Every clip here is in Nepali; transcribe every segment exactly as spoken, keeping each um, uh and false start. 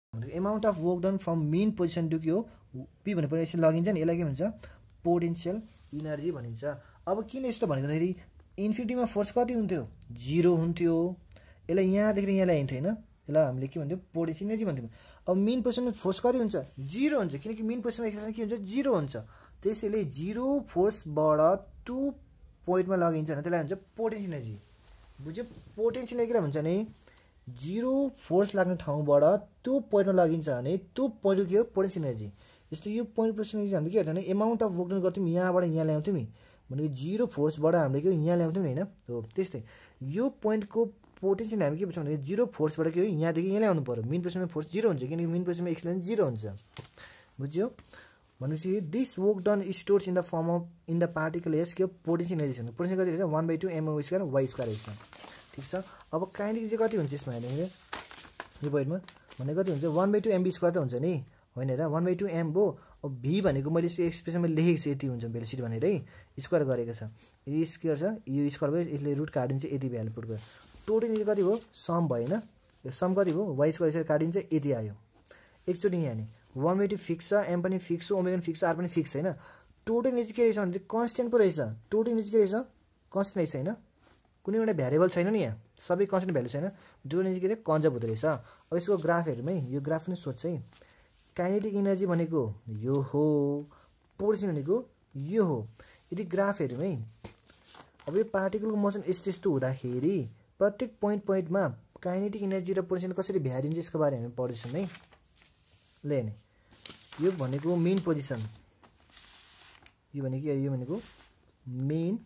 Amount of work done from mean position to के हो पी भन्ने पोजिसन लगिन्छ नि यसलाई के भन्छ पोटेन्सियल इनर्जी भनिन्छ। अब किन यस्तो भन्दाखेरि इन्फिनिटीमा फोर्स कति हुन्थ्यो जिरो हुन्थ्यो यसलाई यहाँदेखि यहाँ ल्याइन्थ्यो होइन यसलाई हामीले के भन्थ्यो पोटेन्सियल इनर्जी भन्थ्यौँ। अब मेन पोजिसनमा फोर्स कति हुन्छ जिरो हुन्छ किनकि मेन पोजिसनमा एक्सलेरेसन के हुन्छ जिरो हुन्छ त्यसैले जिरो फोर्सबाट टु पोइन्टमा लगिन्छ भने त्यसलाई भन्छ पोटेन्सियल इनर्जी। बुझ्यो पोटेन्सियल किन भन्छ भने जिरो फोर्स लाग्ने ठाउँबाट त्यो पोइन्टमा लगिन्छ भने त्यो पोइन्ट के हो पोटेन्सियल इनर्जी। जस्तो यो पोइन्ट पोटेन्सियल इनर्जी हामीले के गर्छ भने एमाउन्ट अफ वर्क डन गर्थ्यौँ यहाँबाट यहाँ ल्याउँथ्यौँ नि भनेको जिरो फोर्सबाट हामीले के यहाँ ल्याउँथ्यौँ नि होइन हो त्यस्तै यो पोइन्टको पोटेन्सियल हामी के भन्छौँ भने जिरो फोर्सबाट के हो यहाँदेखि यहाँ ल्याउनु पऱ्यो मेन पोजिसनमा फोर्स जिरो हुन्छ किनकि मेन पोजिसनमा एक्सलेरेसन जिरो हुन्छ। बुझ्यो भनेपछि this work done stores in the form of in the particle as के हो पोटेन्सियल इनर्जी हुन्छ। पोटेन्सियल कति रहेछ one by two M O square y square रहेछ ठिक छ। अब काइनेटिक चाहिँ कति हुन्छ यसमा हेर्ने यो पोइन्टमा भने कति हुन्छ one by two M B square त हुन्छ नि होइन र वान बाई टू एम भयो। अब भी भनेको मैले एक्सप्रेसनमा लेखेको छु यति हुन्छ भेलोसिटी भनेर है स्क्वायर गरेको छ यो स्क्वायर छ यो स्क्वायर भयो यसले रुट काटिन्छ यति भ्यालु पुट गर्यो टोटल इनर्जी कति भयो सम भएन यो सम कति भयो वाइ स्क्वायर यसरी काटिन्छ यति आयो एकचोटि यहाँ नि वान बाई टू फिक्स छ एम पनि फिक्स छ ओमेगा पनि फिक्स छ आर पनि फिक्स छैन टोटल इनर्जी के रहेछ भने चाहिँ कन्सटेन्ट पो रहेछ टोटल इनर्जी के रहेछ कन्सटेन्ट रहेछ होइन कुनै एउटा भ्यारिएबल छैन नि यहाँ सबै कन्सटेन्ट भ्यालु छैन टोटल इनर्जी के चाहिँ कन्जर्भ हुँदो रहेछ। अब यसको ग्राफ हेरौँ है यो ग्राफ पनि सोध्छ है काइनेटिक इनर्जी भनेको यो हो पोटेन्सियल भनेको यो हो यदि ग्राफ हेरौँ है अब यो पार्टिकलको मोसन यस्तो यस्तो हुँदाखेरि प्रत्येक पोइन्ट पोइन्टमा काइनेटिक इनर्जी र पोटेन्सियल कसरी भ्यारिन्छ यसको बारे हामी पढ्दैछौँ है ल हेर्ने यो भनेको मेन पोजिसन यो भनेको यो भनेको मेन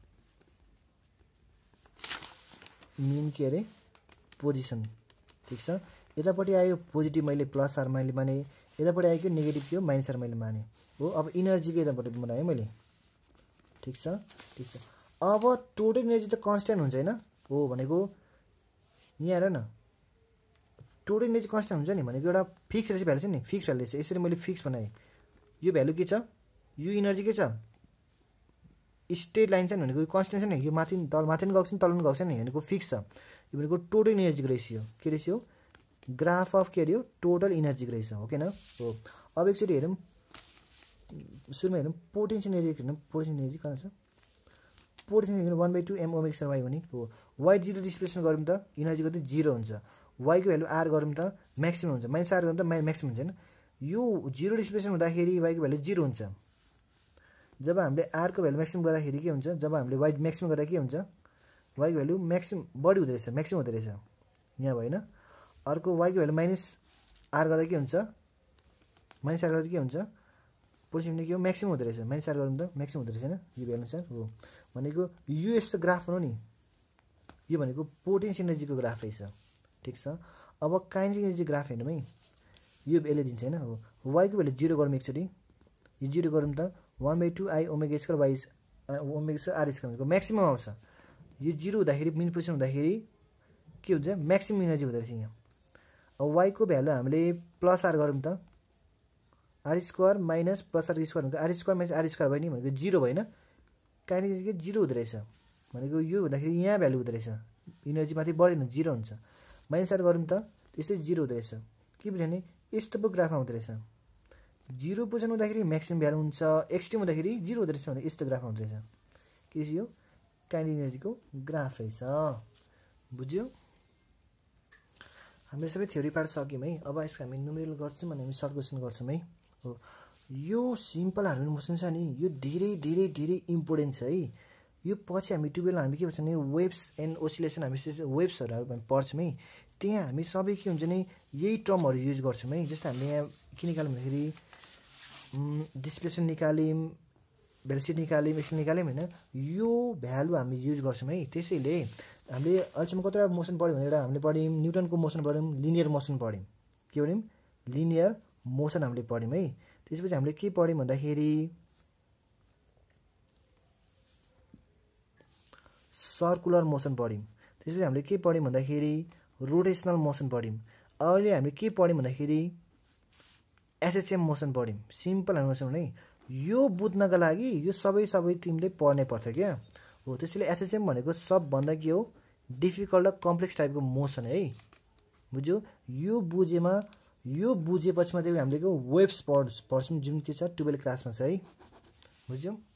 मेन के अरे पोजिसन ठिक छ। यतापट्टि आयो पोजिटिभ मैले प्लस आर मैले माने यतापट्टि आयो नेगेटिभ के हो माइनस आर मैले माने हो। अब इनर्जीको यतापट्टि बनाएँ मैले ठिक छ ठिक छ। अब टोटल इनर्जी त कन्सटेन्ट हुन्छ होइन हो भनेको यहाँ हेर न टोटल इनर्जी कन्सटेन्ट हुन्छ नि भनेको एउटा फिक्स रहेछ भ्यालु छ नि फिक्स भ्यालु छ यसरी मैले फिक्स बनाएँ यो भ्यालु के छ यो इनर्जी के छ स्ट्रेट लाइन छ नि भनेको कन्सटेन्ट छ नि यो माथि तल माथि पनि गएको छ नि तल पनि गएको छ नि भनेको फिक्स छ यो भनेको टोटल इनर्जीको रेसियो के रेसियो ग्राफ अफ के अरे टोटल इनर्जीको रहेछ हो कि न हो। अब एकचोटि हेरौँ सुरुमा हेरौँ पोटेन्सियल इनर्जी हेरौँ पोटेन्सियल इनर्जी कहाँ छ potential energy one by two M omega square y हो नि हो वाइ जिरो डिस्प्लेसमेन्ट गऱ्यौँ त इनर्जी कति जिरो हुन्छ वाइको भ्यालु आर गऱ्यौँ त म्याक्सिमम हुन्छ माइनस आर गऱ्यौँ त म्याक्सिमम हुन्छ होइन यो जिरो डिस्प्लेसमेन्ट हुँदाखेरि वाइको भ्यालु जिरो हुन्छ जब हामीले आरको भ्यालु म्याक्सिमम गर्दाखेरि के हुन्छ जब हामीले वाइ म्याक्सिमम गर्दा के हुन्छ वाइको भ्यालु म्याक्सिमम बढी हुँदो रहेछ म्याक्सिमम हुँदो रहेछ यहाँ भएन अर्को वाइको भ्यालु माइनस आर गर्दा के हुन्छ माइनस आर गर्दा के हुन्छ पोजिसन के हो म्याक्सिमम हुँदो रहेछ माइनस आर गर्नु त म्याक्सिमम हुँदो रहेछ होइन यो भ्यालु अनुसार हो भनेको यो यस्तो ग्राफ हो नि यो भनेको पोटेन्सियल इनर्जीको ग्राफ रहेछ ठिक छ। अब काइनेटिक इनर्जी ग्राफ हेर्नु है यो यसले दिन्छ होइन हो वाइको भ्यालु जिरो गरौँ एकचोटि यो जिरो गरौँ त one by two I omega square y omega square R square भनेको म्याक्सिमम आउँछ यो जिरो हुँदाखेरि मेन पोजिसन हुँदाखेरि के हुन्छ म्याक्सिमम इनर्जी हुँदो रहेछ यहाँ। अब वाइको भ्यालु हामीले प्लस आर गरौँ त R square minus plus R square भनेको R square minus R square भयो नि भनेको जिरो भएन काइनेटिक के जिरो हुँदो रहेछ भनेको यो हुँदाखेरि यहाँ भ्यालु हुँदो रहेछ इनर्जी माथि बढेन जिरो हुन्छ माइनस आर गरौँ त त्यस्तै जिरो हुँदो रहेछ के बुझ्यो भने यस्तो पो ग्राफ आउँदो रहेछ जिरो पोजिसन हुँदाखेरि म्याक्सिमम भ्यालु हुन्छ एक्सट्रिम हुँदाखेरि जिरो हुँदो रहेछ भने यस्तो ग्राफ आउँदो रहेछ के यो काइनेटिक इनर्जीको ग्राफ रहेछ बुझ्यो। हामीले सबै थ्योरी पार्ट सक्यौँ है अब यसको हामी न्युमेरिकल गर्छौँ भने हामी सर्ट क्वेसन गर्छौँ है हो। यो सिम्पल हार्मोनिक मोसन छ नि यो धेरै धेरै धेरै इम्पोर्टेन्ट छ है यो पछि हामी टुवेल्भमा हामी के भन्छ भने वेभ्स एन्ड ओसिलेसन हामी वेभ्सहरू हामी पढ्छौँ है त्यहाँ हामी सबै के हुन्छ नि यही टर्महरू युज गर्छौँ है। जस्तो हामीले यहाँ के निकाल्यौँ भन्दाखेरि डिस्प्लेसमेन्ट निकाल्यौँ भेलोसिटी निकाल्यौँ एक्सलेरेसन निकाल्यौँ होइन यो भ्यालु हामी युज गर्छौँ है। त्यसैले हामीले अहिलेसम्म कतिवटा मोसन पढ्यौँ भने एउटा हामीले पढ्यौँ न्युटनको मोसन पढ्यौँ लिनियर मोसन पढ्यौँ के पढ्यौँ लिनियर मोसन हामीले पढ्यौँ है। त्यसपछि हामीले के पढ्यौँ भन्दाखेरि सर्कुलर मोसन पढ्यौँ त्यसपछि हामीले के पढ्यौँ भन्दाखेरि रोटेसनल मोसन पढ्यौँ अहिले हामीले के पढ्यौँ भन्दाखेरि एसएचएम मोसन पढ्यौँ सिम्पल मोसन है। यो बुझ्नका लागि यो सबै सबै तिमीले पढ्नै पर्छ क्या हो। त्यसैले एसएचएम भनेको सबभन्दा के हो डिफिकल्ट र कम्प्लेक्स टाइपको मोसन है बुझ्यो। यो बुझेमा यो बुझेपछि मात्रै हामीले के वेभ्स पढ्छ पढ्छौँ जुन के छ ट्वेल्भ क्लासमा छ है बुझ्यौ।